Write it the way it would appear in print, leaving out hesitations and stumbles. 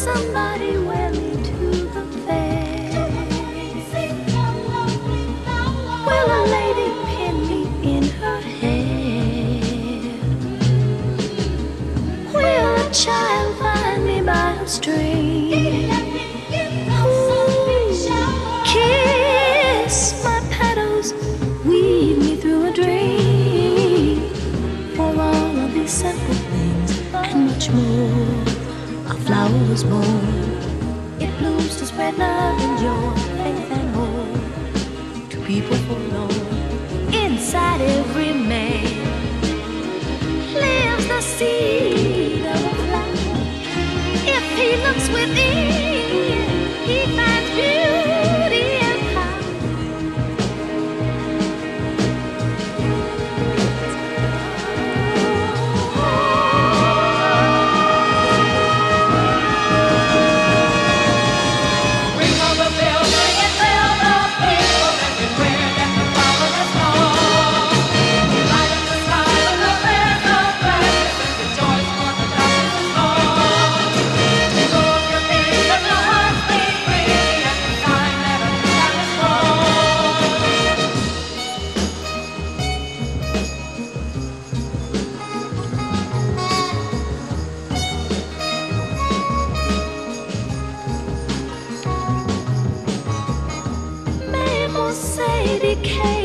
somebody wear me to the fair? Will a lady pin me in her hair? Will a child find me by a stream? Kiss my petals, weave me through a dream. For all of these simple things and much more, a flower was born. It blooms to spread love and joy, faith and hope to people forlorn. Inside every man lives the seed of a flower. If he looks within, he finds beauty and power. Ring on the bell, ring and tell the people everywhere that the flower has come. Light up the sky with a band of gladness and rejoice for the darkness is gone. Take off your fears, let your hearts be free, and the sign that a new time is born. Maple say decay